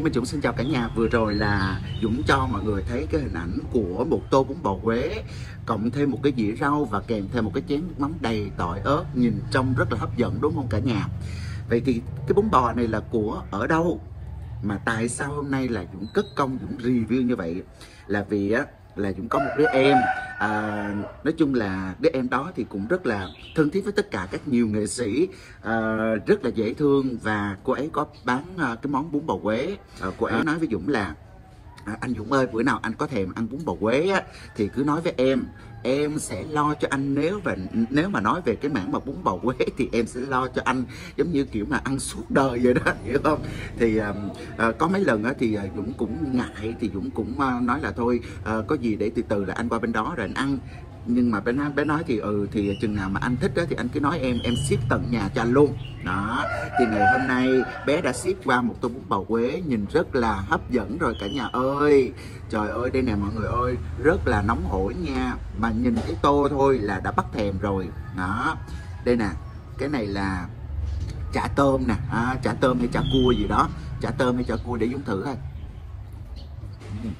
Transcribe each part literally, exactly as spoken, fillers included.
Minh Dũng xin chào cả nhà. Vừa rồi là Dũng cho mọi người thấy cái hình ảnh của một tô bún bò Huế cộng thêm một cái dĩa rau và kèm thêm một cái chén nước mắm đầy tỏi ớt, nhìn trông rất là hấp dẫn đúng không cả nhà? Vậy thì cái bún bò này là của ở đâu mà tại sao hôm nay là Dũng cất công Dũng review như vậy? Là vì á là Dũng có một đứa em, à, nói chung là đứa em đó thì cũng rất là thân thiết với tất cả các nhiều nghệ sĩ, à, rất là dễ thương, và cô ấy có bán à, cái món bún bò Huế. À, cô ấy nói với Dũng là à, anh Dũng ơi, bữa nào anh có thèm ăn bún bò Huế á, thì cứ nói với em em sẽ lo cho anh. Nếu và nếu mà nói về cái mảng mà bún bò Huế thì em sẽ lo cho anh, giống như kiểu mà ăn suốt đời vậy đó, hiểu không? Thì à, à, có mấy lần á thì Dũng cũng ngại, thì Dũng cũng à, nói là thôi à, có gì để từ từ là anh qua bên đó rồi anh ăn. Nhưng mà bé nói, bé nói thì ừ thì chừng nào mà anh thích đó thì anh cứ nói em em ship tận nhà cho anh luôn đó. Thì ngày hôm nay bé đã ship qua một tô bún bò Huế nhìn rất là hấp dẫn rồi cả nhà ơi. Trời ơi, đây nè mọi người ơi, rất là nóng hổi nha, mà nhìn cái tô thôi là đã bắt thèm rồi đó. Đây nè, cái này là chả tôm nè, à, chả tôm hay chả cua gì đó, chả tôm hay chả cua để Dũng thử thôi. uhm.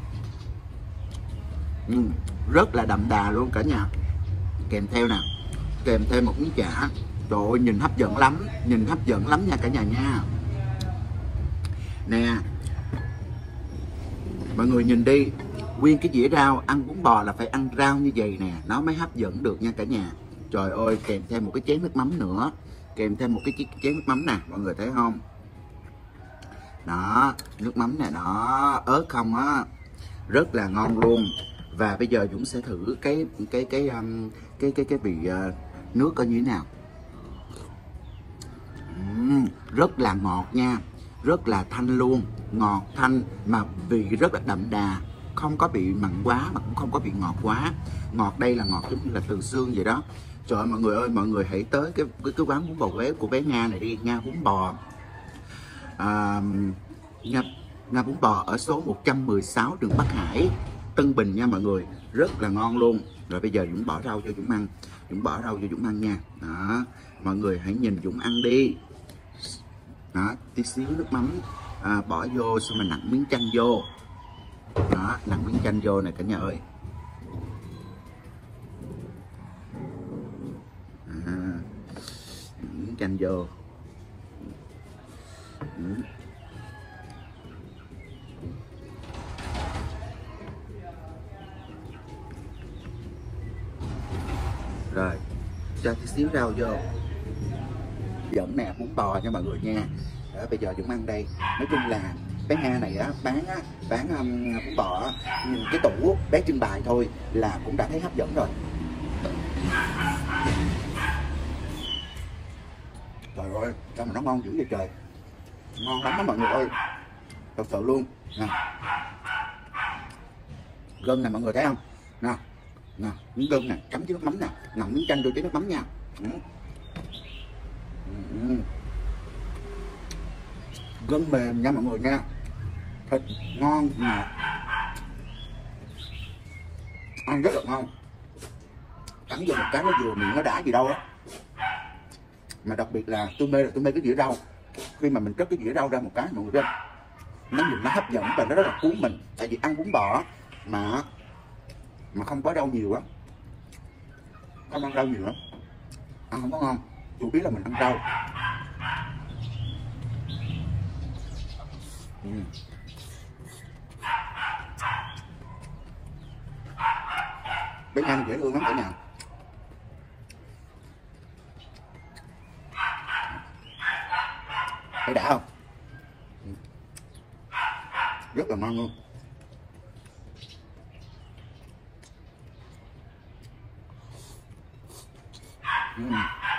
Uhm. Rất là đậm đà luôn cả nhà. Kèm theo nè, kèm thêm một miếng chả. Trời ơi, nhìn hấp dẫn lắm, nhìn hấp dẫn lắm nha cả nhà nha. Nè mọi người nhìn đi, nguyên cái dĩa rau, ăn bún bò là phải ăn rau như vậy nè, nó mới hấp dẫn được nha cả nhà. Trời ơi, kèm thêm một cái chén nước mắm nữa, kèm thêm một cái chén nước mắm nè, mọi người thấy không? Đó, nước mắm nè, đó, ớt không á, rất là ngon luôn. Và bây giờ Dũng sẽ thử cái cái cái um, cái cái cái vị uh, nước coi như thế nào. uhm, Rất là ngọt nha, rất là thanh luôn, ngọt thanh mà vị rất là đậm đà, không có bị mặn quá mà cũng không có bị ngọt quá. Ngọt đây là ngọt giống như là từ xương vậy đó. Trời ơi mọi người ơi, mọi người hãy tới cái cái, cái quán bún bò Huế của bé Nga này đi, Nga bún bò, à, Nga, Nga bún bò ở số một trăm mười sáu đường Bắc Hải, Tân Bình nha mọi người, rất là ngon luôn. Rồi bây giờ Dũng bỏ rau cho Dũng ăn, Dũng bỏ rau cho Dũng ăn nha. Đó, mọi người hãy nhìn Dũng ăn đi. Đó, tí xíu nước mắm à, bỏ vô, xong rồi nặn miếng chanh vô. Đó, nặn miếng chanh vô này cả nhà ơi. À, miếng chanh vô. Ừ. Rồi, cho tí xíu rau vô. Dẫn nè, bún bò nha mọi người nha. Đó, bây giờ Dũng ăn đây. Nói chung là bé Nga này á, bán á, bán um, bún bò á, nhìn cái tủ bé trưng bày thôi là cũng đã thấy hấp dẫn rồi. Trời ơi, sao mà nó ngon dữ vậy trời. Ngon lắm đó mọi người ơi, thật sự luôn nè. Gân nè mọi người thấy không nè, nè miếng gân nè, chấm với nước mắm nè, nằm miếng chanh vô với nước mắm nha. ừ. Ừ. Gân mềm nha mọi người nha, thịt ngon mà ăn rất là ngon. Cắn vô một cái nó vừa miệng nó đã gì đâu á. Mà đặc biệt là tôi mê là tôi mê cái dĩa rau. Khi mà mình cất cái dĩa rau ra một cái mọi người biết không, nó nhìn nó hấp dẫn và nó rất là cuốn mình. Tại vì ăn bún bò mà mà không có rau nhiều á, không ăn rau nhiều lắm, ăn không có ngon. Chủ yếu là mình ăn rau. ừ. Bé Nga dễ thương lắm cả nhà. Thấy đã không? Rất là ngon luôn. uhm.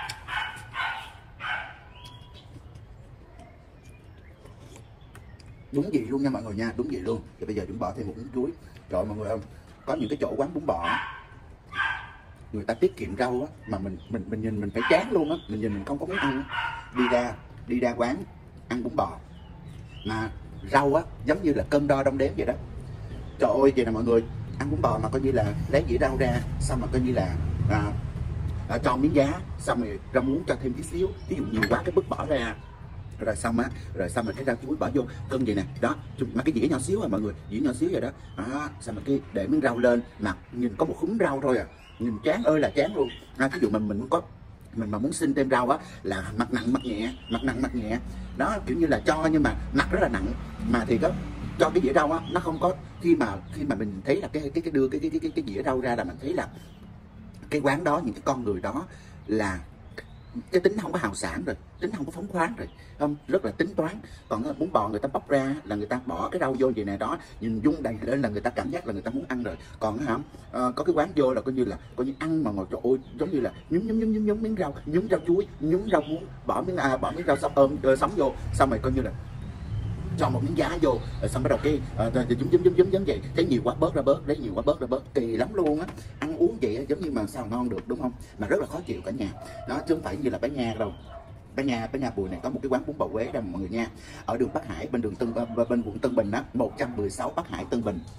Đúng vị luôn nha mọi người nha, đúng vị luôn. Và bây giờ chúng bỏ thêm một miếng chuối. Trời ơi mọi người không, có những cái chỗ quán bún bò người ta tiết kiệm rau á, mà mình mình mình nhìn mình phải chán luôn á, mình nhìn mình không có muốn ăn. Đi ra đi ra quán ăn bún bò mà rau á giống như là cân đo đong đếm vậy đó. Trời ơi, vậy nè mọi người, ăn bún bò mà coi như là lấy dĩa rau ra, xong mà coi như là à, à, cho miếng giá, xong rồi rau muống cho thêm tí xíu, ví dụ nhiều quá cái bứt bỏ ra. Rồi xong á, rồi xong rồi cái rau chuối bỏ vô cân vậy nè, đó, mà cái dĩa nhỏ xíu à mọi người, dĩa nhỏ xíu vậy đó, đó, xong rồi cái để miếng rau lên, mà nhìn có một khúm rau thôi à, nhìn chán ơi là chán luôn. À, ví dụ mình mình có mình mà muốn xin thêm rau á là mặt nặng mặt nhẹ, mặt nặng mặt nhẹ, đó kiểu như là cho nhưng mà mặt rất là nặng, mà thì có cho cái dĩa rau á nó không có, khi mà khi mà mình thấy là cái cái cái đưa cái cái cái cái dĩa rau ra là mình thấy là cái quán đó, những cái con người đó là cái tính không có hào sản rồi, tính không có phóng khoáng rồi, không, rất là tính toán. Còn bún bò người ta bóc ra là người ta bỏ cái rau vô vậy này đó, nhìn dung đầy lên là người ta cảm giác là người ta muốn ăn rồi. Còn hả, uh, có cái quán vô là coi như là coi như ăn mà ngồi trời ơi, giống như là nhúng nhúng nhúng nhúng nhúng miếng rau, nhúng rau chuối, nhúng rau muống, bỏ miếng à, bỏ miếng rau sống ôm uh, sống vô, xong rồi coi như là cho một miếng giá vô, rồi xong bắt đầu cái uh, giống giống giống giống giống vậy, thấy nhiều quá bớt ra bớt, lấy nhiều quá bớt ra bớt, kỳ lắm luôn á. Ăn uống vậy giống như mà sao ngon được, đúng không? Mà rất là khó chịu cả nhà đó, chứ không phải như là Bá Nha đâu. Bá Nha, Bá Nha Bùi này có một cái quán bún bò Huế đó mọi người nha, ở đường Bắc Hải, bên đường Tân bên quận Tân Bình đó, một trăm mười sáu Bắc Hải Tân Bình.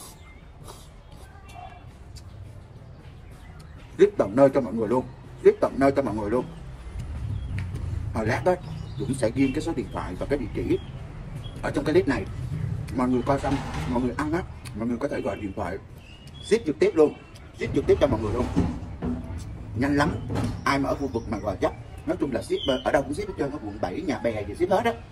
Viết tận nơi cho mọi người luôn, viết tận nơi cho mọi người luôn. Hồi lát đó Dũng sẽ ghi cái số điện thoại và cái địa chỉ ở trong cái clip này, mọi người coi xong mọi người ăn á, mọi người có thể gọi điện thoại ship trực tiếp luôn, ship trực tiếp cho mọi người luôn, nhanh lắm. Ai mà ở khu vực mà Gò Vấp, nói chung là ship ở đâu cũng ship hết trơn, ở quận bảy, Nhà Bè gì ship hết á.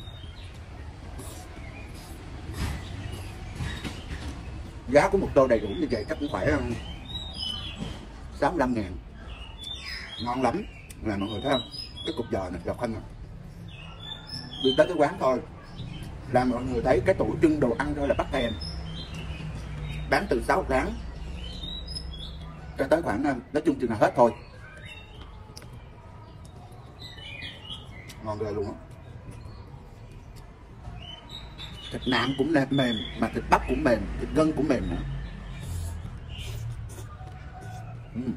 Giá của một tô đầy đủ như vậy chắc cũng phải sáu mươi lăm ngàn, ngon lắm. Là mọi người thấy không, cái cục giò này dọc thân à, đi tới cái quán thôi là mọi người thấy cái tủ trưng đồ ăn thôi là bắt thèm. Bán từ sáu tháng cho tới khoảng nói chung chừng nào hết thôi. Ngon ghê luôn á. Thịt nạm cũng là mềm, mà thịt bắp cũng mềm, thịt gân cũng mềm nữa. uhm.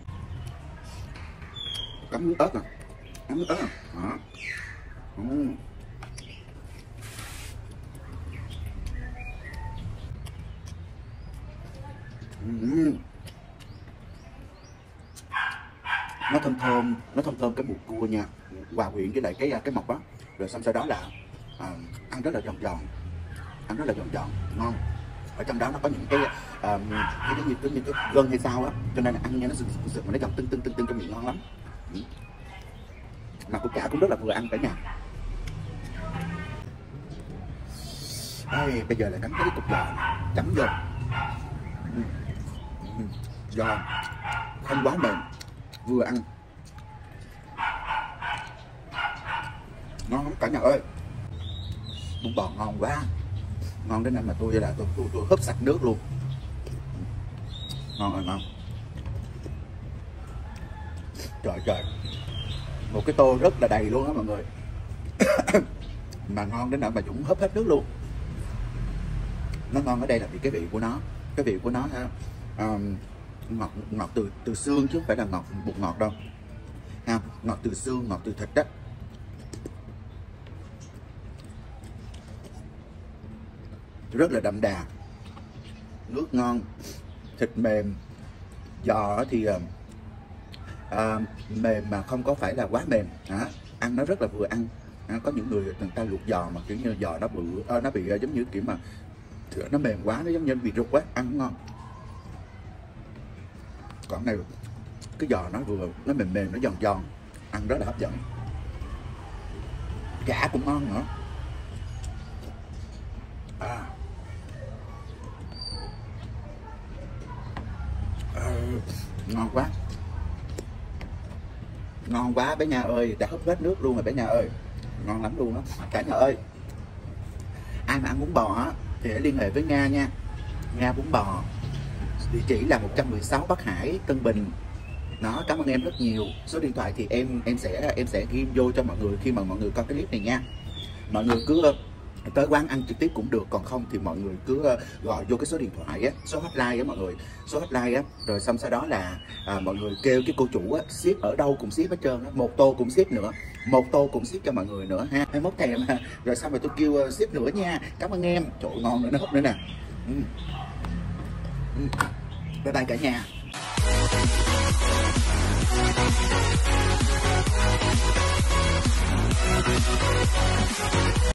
Cắm miếng ớt à, cắm miếng ớt à. Đó. uhm. Uhm. Nó thơm thơm, nó thơm thơm cái bột cua nha, hòa quyện với lại cái cái mọc đó, rồi xong sau đó là à, ăn rất là giòn giòn, ăn rất là giòn giòn, ngon. Ở trong đó nó có những cái à, cái như cái như cái gân hay sao á, cho nên là ăn nha nó sực sực sực mà nó giòn tưng tưng tưng tưng trong miệng, ngon lắm. Ừ. Mà củ chả cũng rất là vừa ăn cả nhà. Đây, bây giờ là cắm cái cục giò chấm vô. Ừ. Ừ. Giò không quá mềm, vừa ăn, ngon lắm cả nhà ơi. Bún bò ngon quá, ngon đến nỗi mà tôi là tôi tôi, tôi húp sạch nước luôn. Ngon rồi, ngon. Trời trời, một cái tô rất là đầy luôn á mọi người. Mà ngon đến nỗi mà Dũng húp hết nước luôn. Nó ngon ở đây là vì cái vị của nó, cái vị của nó ha, um, ngọt ngọt từ từ xương chứ không phải là ngọt bột ngọt đâu ha, ngọt từ xương, ngọt từ thịt đó. Rất là đậm đà, nước ngon, thịt mềm, giò thì uh, uh, mềm mà không có phải là quá mềm, à, ăn nó rất là vừa ăn. À, có những người người ta luộc giò mà kiểu như giò nó bự, uh, nó bị uh, giống như kiểu mà nó mềm quá, nó giống như bị rụt quá, ăn không ngon. Còn này cái giò nó vừa, nó mềm mềm, nó giòn giòn, ăn rất là hấp dẫn. Chả cũng ngon nữa. À. À, ngon quá, ngon quá bé Nha ơi, đã húp hết nước luôn rồi bé Nha ơi, ngon lắm luôn đó cả nhà ơi. Ai mà ăn bún bò á thì hãy liên hệ với Nga nha, Nga bún bò, địa chỉ là một trăm mười sáu Bắc Hải Tân Bình. Nó cảm ơn em rất nhiều. Số điện thoại thì em em sẽ em sẽ ghi vô cho mọi người khi mà mọi người coi cái clip này nha. Mọi người cứ tới quán ăn trực tiếp cũng được, còn không thì mọi người cứ gọi vô cái số điện thoại á, số hotline á mọi người, số hotline á, rồi xong sau đó là à, mọi người kêu cái cô chủ á ship ở đâu cũng ship hết trơn á, một tô cũng ship nữa, một tô cũng ship cho mọi người nữa ha, hai mốt thèm ha. Rồi xong rồi tôi kêu ship nữa nha, cảm ơn em, trời ơi, ngon nữa, nó hấp nữa nè. Ừ. Ừ. Bye bye cả nhà. We'll be right back.